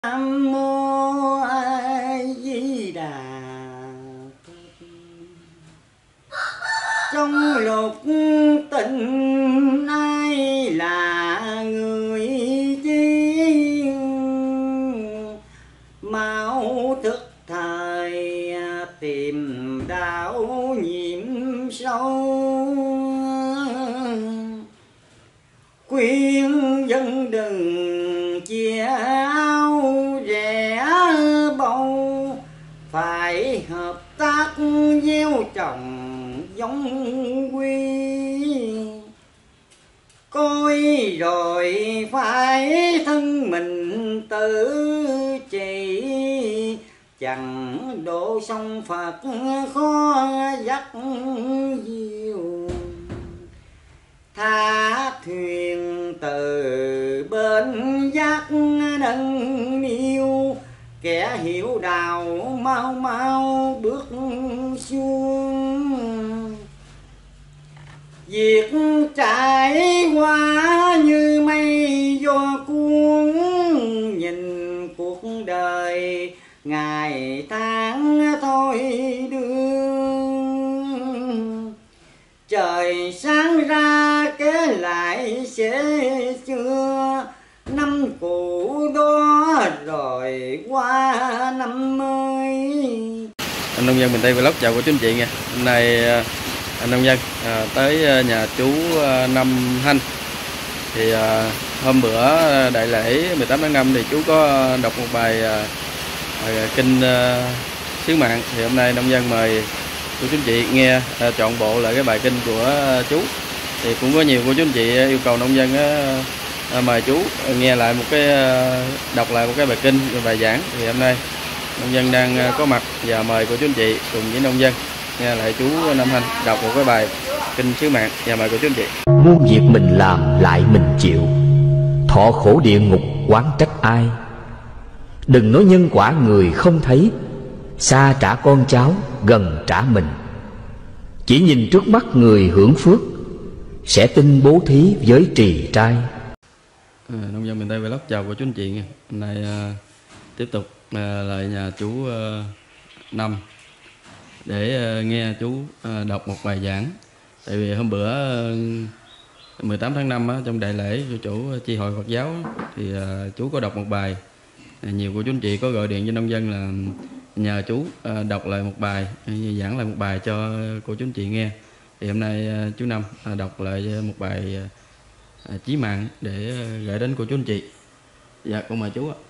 Nam mô A Di Đà Phật. Trong lục tình ai là người chi, mau thức thời tìm đạo nhiệm sâu. Khuyên dân đừng chia áo rẻ bầu, phải hợp tác gieo trồng giống quy. Coi rồi phải thân mình tự trị, chẳng độ sông Phật khó dắt diều. Thả thuyền từ bên giác nâng niu, kẻ hiểu đạo mau mau bước xuống. Việc trải qua như mây gió cuốn, nhìn cuộc đời ngày tháng thôi đưa. Trời sáng ra kế lại sẽ chưa, năm cũ đó rồi qua năm mới. Anh nông dân miền Tây Vlog chào cô chú anh chị nha. Hôm nay anh nông dân tới nhà chú Năm Hanh. Thì hôm bữa đại lễ 18 tháng 5 thì chú có đọc một bài kinh sứ mạng. Thì hôm nay nông dân mời cô chú anh chị nghe trọn bộ lại cái bài kinh của chú. Thì cũng có nhiều cô chú anh chị yêu cầu nông dân mời chú nghe lại một cái đọc lại một cái bài kinh, bài giảng. Thì hôm nay nông dân đang có mặt và mời cô chú anh chị cùng với nông dân nghe lại chú Năm Hanh đọc một cái bài kinh sứ mạng, và mời cô chú anh chị. Muôn việc mình làm lại mình chịu, thọ khổ địa ngục oán trách ai. Đừng nói nhân quả người không thấy, xa trả con cháu gần trả mình. Chỉ nhìn trước mắt người hưởng phước, sẽ tin bố thí với trì trai. Nông dân miền Tây Vlog chào cô chú anh chị nha. Hôm nay tiếp tục lại nhà chú Năm để nghe chú đọc một bài giảng. Tại vì hôm bữa 18 tháng 5 trong đại lễ của chủ chi hội Phật giáo thì chú có đọc một bài. Nhiều cô chú anh chị có gọi điện cho nông dân là nhờ chú đọc lại một bài, giảng lại một bài cho cô chú anh chị nghe. Thì hôm nay chú Năm đọc lại một bài chí mạng để gửi đến cô chú anh chị. Dạ, con mời chú ạ.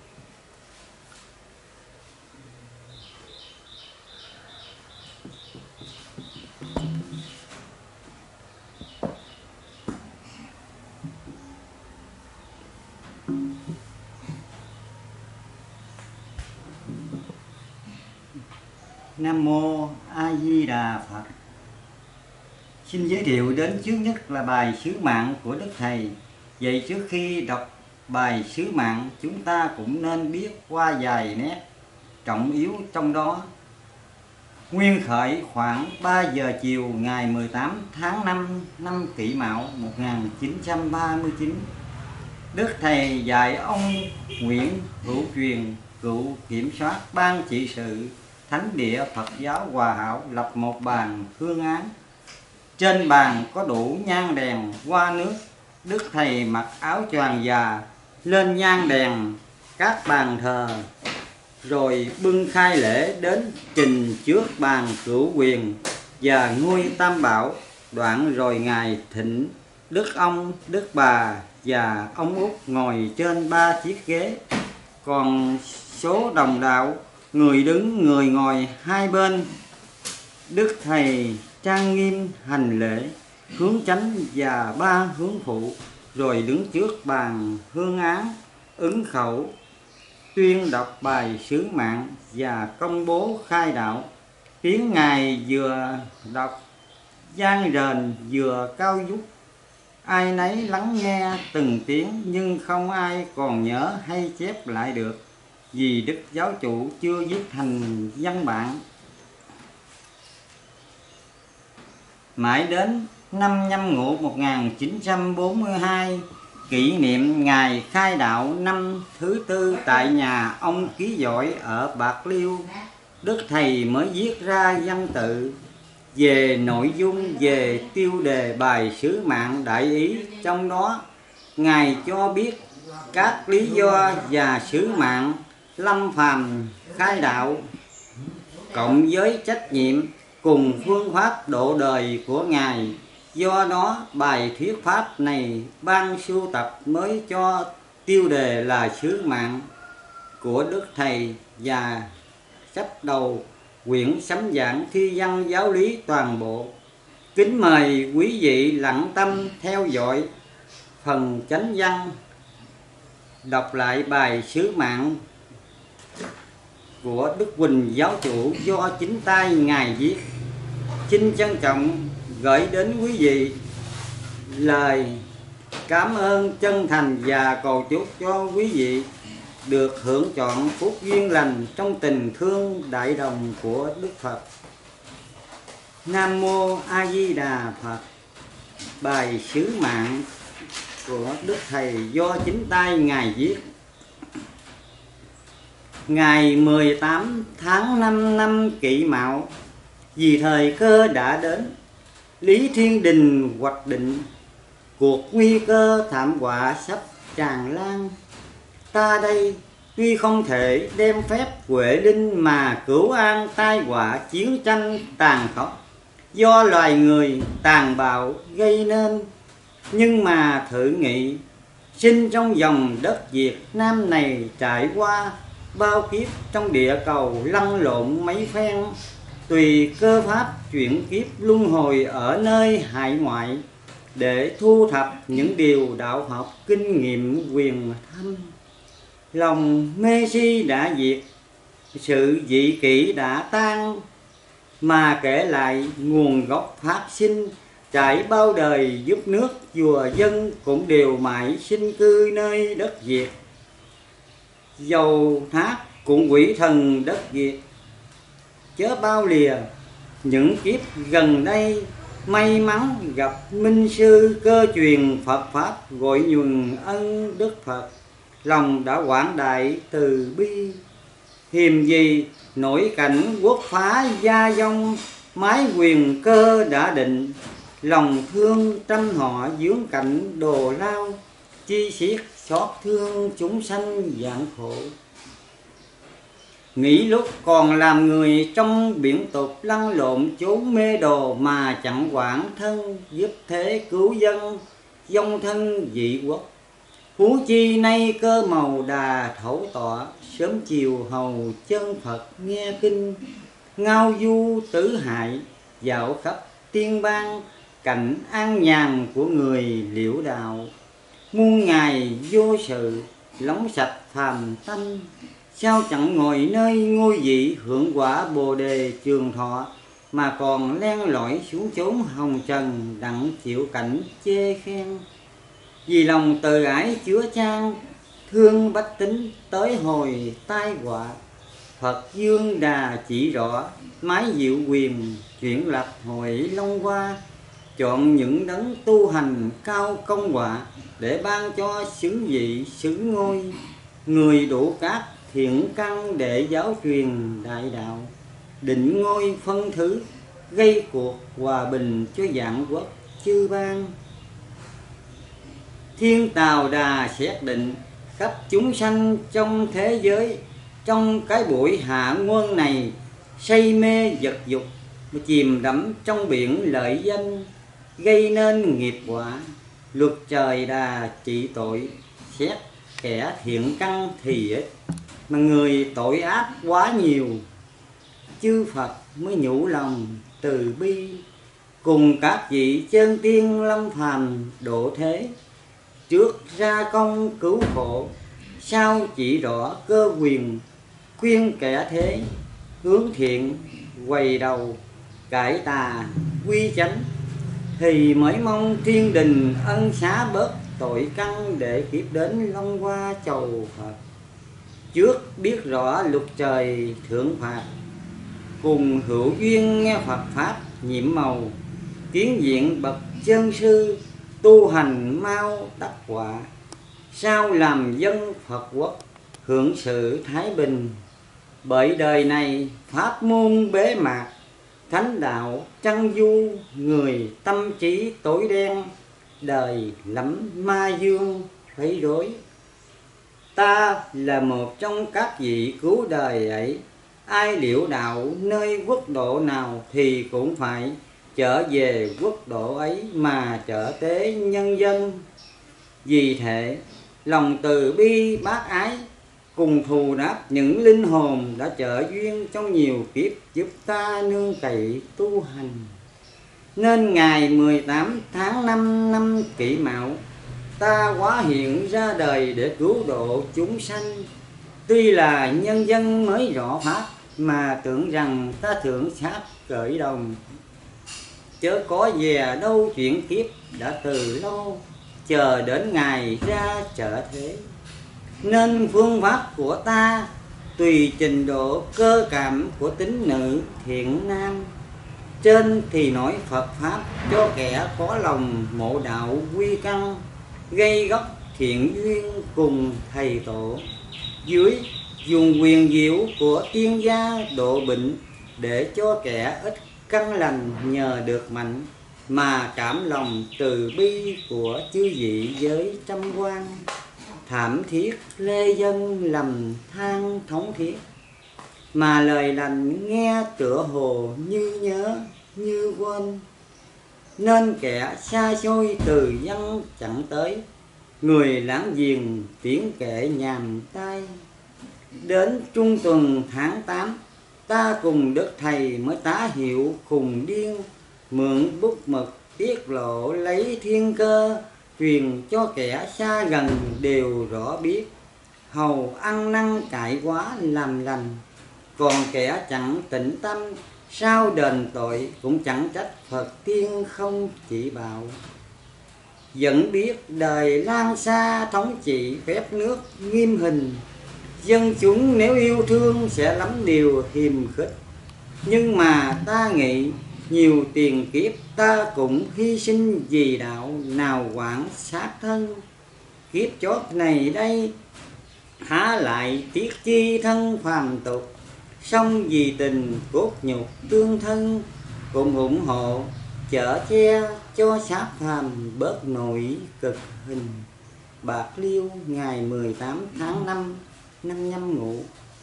Nam mô A Di Đà Phật. Xin giới thiệu đến trước nhất là bài sứ mạng của Đức Thầy. Vậy trước khi đọc bài sứ mạng, chúng ta cũng nên biết qua vài nét trọng yếu trong đó. Nguyên khởi khoảng 3 giờ chiều ngày 18 tháng 5 năm Kỷ Mão 1939. Đức Thầy dạy ông Nguyễn Hữu Truyền, cựu kiểm soát ban trị sự Thánh địa Phật giáo Hòa Hảo, lập một bàn hương án. Trên bàn có đủ nhang đèn hoa nước. Đức Thầy mặc áo choàng già lên nhang đèn các bàn thờ, rồi bưng khai lễ đến trình trước bàn cửu quyền và ngôi Tam Bảo. Đoạn rồi Ngài thịnh Đức ông, Đức bà và ông Út ngồi trên 3 chiếc ghế. Còn số đồng đạo người đứng người ngồi hai bên. Đức Thầy trang nghiêm hành lễ hướng chánh và 3 hướng phụ, rồi đứng trước bàn hương án ứng khẩu tuyên đọc bài sứ mạng và công bố khai đạo. Tiếng Ngài vừa đọc vang rền vừa cao vút, ai nấy lắng nghe từng tiếng, nhưng không ai còn nhớ hay chép lại được, vì Đức Giáo chủ chưa viết thành văn bản. Mãi đến năm Nhâm Ngũ 1942, kỷ niệm ngày khai đạo năm thứ tư tại nhà ông Ký Giỏi ở Bạc Liêu, Đức Thầy mới viết ra văn tự về nội dung về tiêu đề bài sứ mạng đại ý. Trong đó Ngài cho biết các lý do và sứ mạng lâm phàm khai đạo, cộng với trách nhiệm cùng phương pháp độ đời của Ngài. Do đó bài thuyết pháp này ban sưu tập mới cho tiêu đề là sứ mạng của Đức Thầy và sách đầu quyển sấm giảng thi văn giáo lý toàn bộ. Kính mời quý vị lặng tâm theo dõi phần chánh văn, đọc lại bài sứ mạng của Đức Huỳnh Giáo Chủ do chính tay Ngài viết. Xin trân trọng gửi đến quý vị lời cảm ơn chân thành và cầu chúc cho quý vị được hưởng chọn phúc duyên lành trong tình thương đại đồng của Đức Phật. Nam Mô A Di Đà Phật. Bài sứ mạng của Đức Thầy do chính tay Ngài viết. Ngày 18 tháng 5 năm Kỷ Mão, vì thời cơ đã đến, Lý Thiên Đình hoạch định cuộc nguy cơ thảm họa sắp tràn lan. Ta đây tuy không thể đem phép huệ linh mà cứu an tai họa chiến tranh tàn khốc do loài người tàn bạo gây nên, nhưng mà thử nghĩ, sinh trong dòng đất Việt Nam này trải qua bao kiếp trong địa cầu lăn lộn mấy phen, tùy cơ pháp chuyển kiếp luân hồi ở nơi hải ngoại để thu thập những điều đạo học kinh nghiệm quyền thâm. Lòng mê si đã diệt, sự dị kỷ đã tan, mà kể lại nguồn gốc phát sinh trải bao đời giúp nước vua dân cũng đều mãi sinh cư nơi đất Việt. Dầu thác cũng quỷ thần đất Việt, chớ bao lìa những kiếp gần đây may mắn gặp minh sư cơ truyền Phật pháp gọi nhuần ân Đức Phật. Lòng đã quảng đại từ bi, hiềm gì nổi cảnh quốc phá gia vong, mái quyền cơ đã định, lòng thương trăm họ vướng cảnh đồ lao, chi xiết xót thương chúng sanh vạn khổ. Nghĩ lúc còn làm người trong biển tục lăn lộn chốn mê đồ, mà chẳng quản thân giúp thế cứu dân, dông thân dị quốc. Huống chi nay cơ màu đà thổ tọa, sớm chiều hầu chân Phật nghe kinh, ngao du tứ hại dạo khắp tiên bang, cảnh an nhàn của người liễu đạo. Muôn ngày vô sự lóng sạch phàm tâm, sao chẳng ngồi nơi ngôi vị hưởng quả bồ đề trường thọ, mà còn len lỏi xuống chốn hồng trần đặng chịu cảnh chê khen. Vì lòng từ ái chứa chan, thương bách tính tới hồi tai họa, Phật Dương Đà chỉ rõ mái diệu quyền chuyển lập hội Long Hoa, chọn những đấng tu hành cao công họa để ban cho xứng vị xứng ngôi, người đủ các thiện căn để giáo truyền đại đạo, định ngôi phân thứ, gây cuộc hòa bình cho vạn quốc chư bang. Thiên Tào Đà xét định khắp chúng sanh trong thế giới, trong cái buổi hạ nguồn này say mê vật dục, chìm đắm trong biển lợi danh, gây nên nghiệp quả. Luật trời Đà trị tội, xét kẻ thiện căn thì ít, mà người tội ác quá nhiều. Chư Phật mới nhủ lòng từ bi, cùng các vị chân tiên lâm phàm độ thế, trước ra công cứu khổ, sau chỉ rõ cơ quyền, khuyên kẻ thế hướng thiện, quay đầu cải tà quy chánh, thì mới mong thiên đình ân xá bớt tội căn để kiếp đến Long Hoa chầu Phật. Trước biết rõ luật trời thưởng phạt, cùng hữu duyên nghe Phật pháp nhiệm màu, kiến diện bậc chân sư tu hành mau đắc quả, sao làm dân Phật quốc hưởng sự thái bình. Bởi đời này pháp môn bế mạc, thánh đạo trăng du, người tâm trí tối đen, đời lắm ma dương thấy rối. Ta là một trong các vị cứu đời ấy, ai liễu đạo nơi quốc độ nào thì cũng phải trở về quốc độ ấy mà trợ tế nhân dân. Vì thế lòng từ bi bác ái cùng thù đáp những linh hồn đã trợ duyên trong nhiều kiếp giúp ta nương cậy tu hành. Nên ngày 18 tháng 5 năm Kỷ Mão, ta hóa hiện ra đời để cứu độ chúng sanh. Tuy là nhân dân mới rõ pháp mà tưởng rằng ta thượng sát cởi đồng, chớ có về đâu chuyện kiếp đã từ lâu, chờ đến ngày ra trợ thế. Nên phương pháp của ta tùy trình độ cơ cảm của tín nữ thiện nam. Trên thì nói Phật Pháp cho kẻ có lòng mộ đạo quy căn, gây gốc thiện duyên cùng thầy tổ. Dưới dùng quyền diệu của tiên gia độ bệnh, để cho kẻ ít căn lành nhờ được mạnh, mà cảm lòng từ bi của chư vị giới trăm quan. Thảm thiết lê dân lầm than thống thiết, mà lời lành nghe tựa hồ như nhớ như quên. Nên kẻ xa xôi từ dân chẳng tới, người láng giềng tiếng kệ nhàm tai. Đến trung tuần tháng 8, ta cùng Đức Thầy mới tá hiệu khùng điên, mượn bút mực tiết lộ lấy thiên cơ, truyền cho kẻ xa gần đều rõ biết. Hầu ăn năn cải quá làm lành, còn kẻ chẳng tĩnh tâm, sao đền tội cũng chẳng trách Phật tiên không chỉ bảo. Vẫn biết đời lan xa thống trị phép nước nghiêm hình, dân chúng nếu yêu thương sẽ lắm điều hiềm khích. Nhưng mà ta nghĩ nhiều tiền kiếp ta cũng hy sinh vì đạo, nào quản sát thân. Kiếp chót này đây há lại tiếc chi thân phàm tục, song vì tình cốt nhục tương thân, cùng ủng hộ chở che cho xác phàm bớt nổi cực hình. Bạc Liêu ngày 18 tháng 5 năm Nhâm Ngũ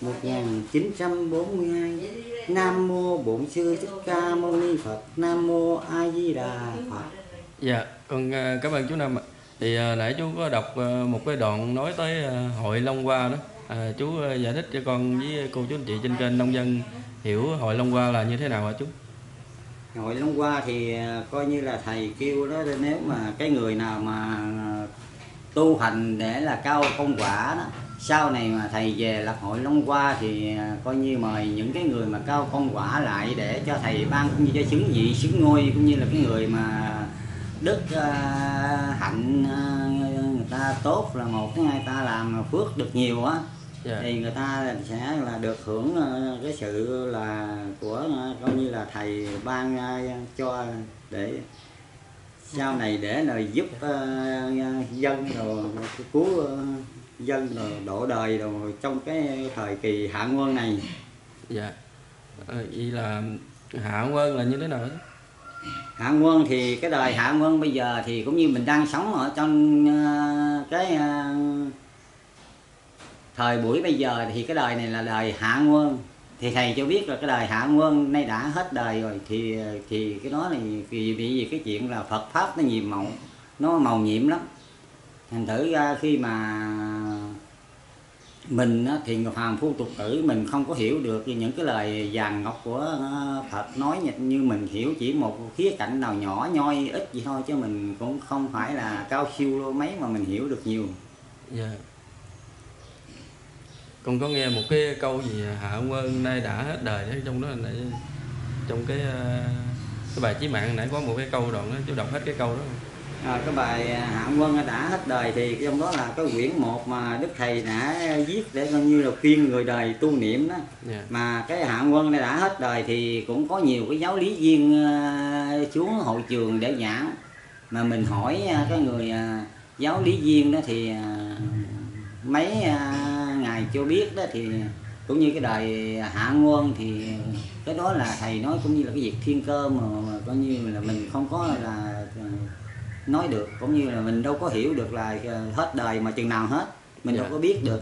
1942. Nam mô Bổn Sư Thích Ca Mâu Ni Phật. Nam mô A Di Đà Phật. Dạ, con cảm ơn chú Năm ạ. Thì nãy chú có đọc một cái đoạn nói tới hội Long Hoa đó. Chú giải thích cho con với cô chú anh chị trên kênh nông dân hiểu hội Long Hoa là như thế nào hả chú? Hội Long Hoa thì coi như là thầy kêu đó, nếu mà cái người nào mà tu hành để là cao công quả đó, sau này mà thầy về lập hội Long Hoa thì coi như mời những cái người mà cao công quả lại để cho thầy ban cũng như cho xứng vị xứng ngôi, cũng như là cái người mà đức hạnh người ta tốt là một, cái hai ta làm phước được nhiều á. Yeah. Thì người ta sẽ là được hưởng cái sự là của coi như là thầy ban cho để sau này để là giúp dân rồi cứu dân rồi độ đời rồi trong cái thời kỳ Hạ Quân này. Dạ. Vậy là Hạ Quân là như thế nào đó? Hạ Quân thì cái đời Hạ Quân bây giờ thì cũng như mình đang sống ở trong cái thời buổi bây giờ, thì cái đời này là đời Hạ Quân. Thì thầy cho biết là cái đời Hạ Quân nay đã hết đời rồi, thì cái đó này vì cái chuyện là Phật pháp nó nhiệm màu, nó màu nhiệm lắm. Thành thử ra khi mà mình thì người phàm phu tục tử mình không có hiểu được những cái lời vàng ngọc của Phật nói, như mình hiểu chỉ một khía cạnh nào nhỏ nhoi ít gì thôi, chứ mình cũng không phải là cao siêu đâu mấy mà mình hiểu được nhiều. Dạ. Con có nghe một cái câu gì Hạ Quân nay đã hết đời đấy, trong đó là trong cái bài Chí Mạng nãy có một cái câu đoạn đó, chú đọc hết cái câu đó không? Cái bài Hạ Quân đã hết đời thì trong đó là cái quyển 1 mà Đức Thầy đã viết để coi như là khuyên người đời tu niệm đó. Yeah. Mà cái Hạ Quân này đã hết đời thì cũng có nhiều cái giáo lý viên xuống hội trường để giảng, mà mình hỏi cái người giáo lý viên đó thì mấy ngày chưa biết đó, thì cũng như cái đời Hạ Nguồn thì cái đó là thầy nói cũng như là cái việc thiên cơ mà coi như là mình không có là nói được, cũng như là mình đâu có hiểu được là hết đời mà chừng nào hết, mình đâu có biết được.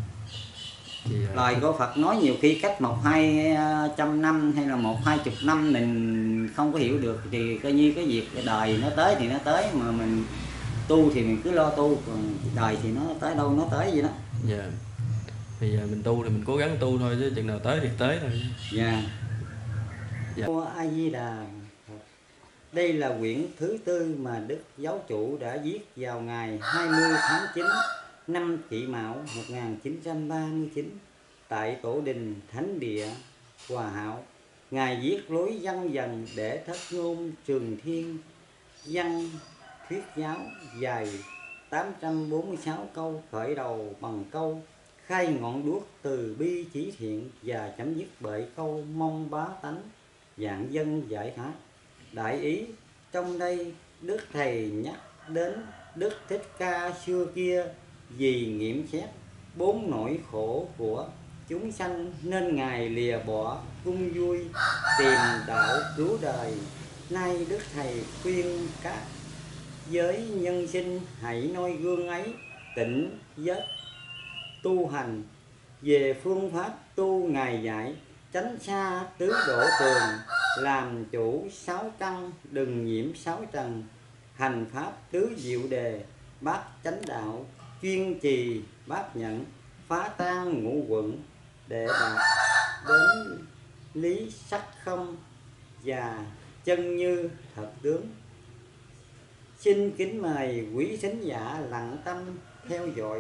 Lời của Phật nói nhiều khi cách 100-200 năm hay là 120 năm mình không có hiểu được, thì coi như cái việc cái đời nó tới thì nó tới, mà mình tu thì mình cứ lo tu, còn đời thì nó tới đâu nó tới vậy đó. Dạ. Thì mình tu thì mình cố gắng tu thôi, chứ chừng nào tới thì tới thôi. Dạ. Dạ. A Di Đà. Đây là quyển thứ tư mà Đức Giáo chủ đã viết vào ngày 20 tháng 9 năm Kỷ Mão 1939 tại Tổ đình Thánh địa Hòa Hảo. Ngài viết lối văn dần để thất ngôn Trường Thiên, văn thuyết giáo dài 846 câu, khởi đầu bằng câu khai ngọn đuốc từ bi chỉ thiện và chấm dứt bởi câu mong bá tánh vạn dân giải thoát. Đại ý trong đây Đức Thầy nhắc đến Đức Thích Ca xưa kia vì nghiệm xét 4 nỗi khổ của chúng sanh nên Ngài lìa bỏ cung vui tìm đạo cứu đời. Nay Đức Thầy khuyên các giới nhân sinh hãy noi gương ấy, tỉnh giấc tu hành. Về phương pháp tu Ngài dạy tránh xa tứ độ tường, làm chủ 6 căn đừng nhiễm 6 trần, hành pháp tứ diệu đề bát chánh đạo, chuyên trì bát nhẫn, phá tan ngũ quẩn để đạt đến lý sắc không và chân như thật tướng. Xin kính mời quý thính giả lặng tâm theo dõi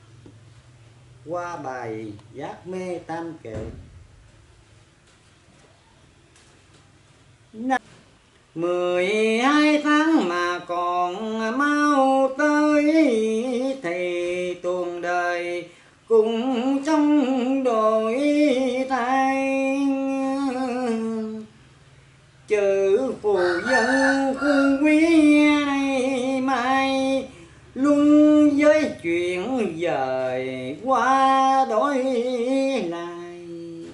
qua bài Giác Mê Tam Kệ. 12 tháng mà còn mau tới, thì tuồng đời cùng trong đổi thay. Chữ phù dân phương quý này mai, luôn với chuyện dời qua đổi lại.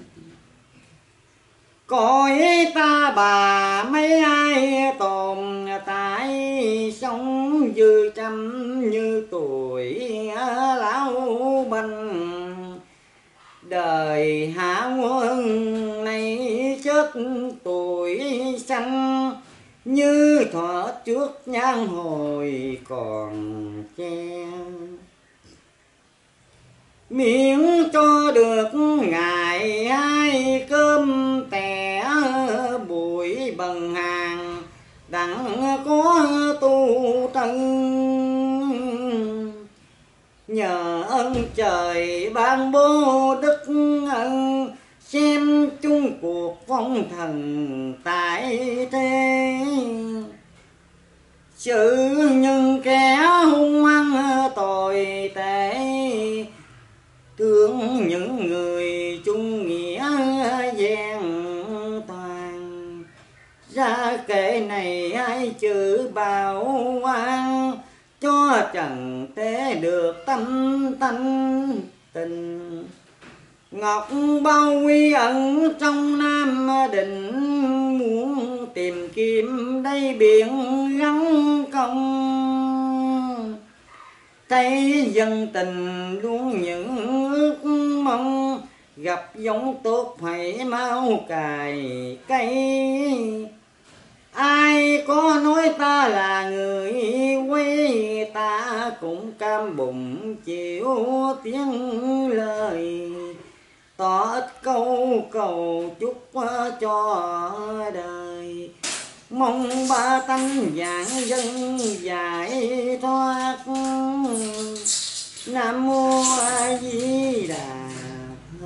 Cõi ta bà mấy ai tồn tại, sống dư trăm như tuổi lão banh. Đời Hạ Quân này chết tuổi xanh, như thuở trước nhan hồi còn che. Miễn cho được ngày hai cơm tẻ, bụi bằng hàng đặng có tu tân. Nhờ ơn trời ban bố đức ân, xem chung cuộc phong thần tại thế. Sự nhân kẻ hung hăng tồi tệ, thương những người chung nghĩa gian toàn. Ra kệ này ai chữ bảo oan, cho trần thế được tâm thanh tình. Ngọc bao quy ẩn trong Nam Định, muốn tìm kiếm đây biển gắn công. Thấy dân tình luôn những ước mong, gặp giống tốt phải mau cài cây. Ai có nói ta là người quê, ta cũng cam bụng chịu tiếng lời. Tỏ ít câu cầu chúc cho đời, mong ba tánh vạn dân giải thoát. Nam Mô A Di Đà Phật.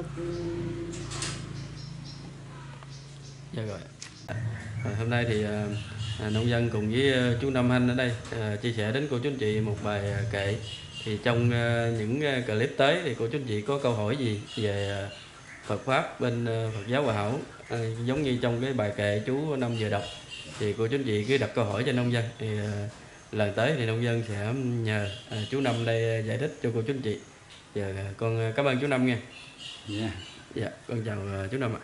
Dạ rồi. Hôm nay thì nông dân cùng với chú Nam Hanh ở đây chia sẻ đến cô chú anh chị một bài kệ. Thì trong những clip tới thì cô chú anh chị có câu hỏi gì về Phật Pháp bên Phật giáo Hòa Hảo, giống như trong cái bài kệ chú Năm vừa đọc, thì cô chú anh chị cứ đặt câu hỏi cho nông dân, thì lần tới thì nông dân sẽ nhờ chú Năm đây giải thích cho cô chú anh chị. Giờ con cảm ơn chú Năm nha. Dạ, con chào chú Năm ạ.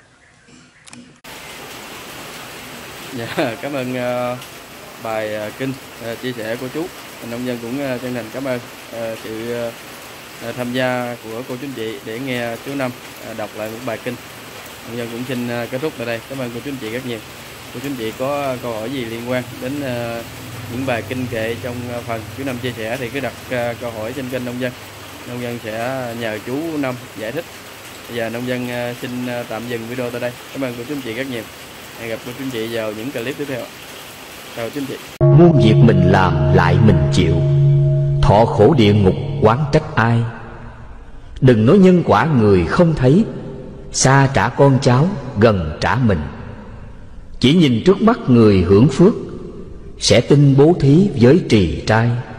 Dạ, cảm ơn bài kinh chia sẻ của chú. Nông dân cũng chân thành cảm ơn sự tham gia của cô chú anh chị để nghe chú Năm đọc lại một bài kinh. Nông dân cũng xin kết thúc tại đây. Cảm ơn cô chú anh chị rất nhiều. Cô chú anh chị có câu hỏi gì liên quan đến những bài kinh kệ trong phần chú Năm chia sẻ thì cứ đặt câu hỏi trên kênh Nông dân. Nông dân sẽ nhờ chú Năm giải thích. Bây giờ nông dân xin tạm dừng video tại đây. Cảm ơn cô chú anh chị rất nhiều. Hẹn gặp cô chú anh chị vào những clip tiếp theo. Chào chú anh chị. Muôn việc mình làm lại mình chịu, thọ khổ địa ngục oán trách ai. Đừng nói nhân quả người không thấy, xa trả con cháu gần trả mình. Chỉ nhìn trước mắt người hưởng phước, sẽ tin bố thí với trì trai.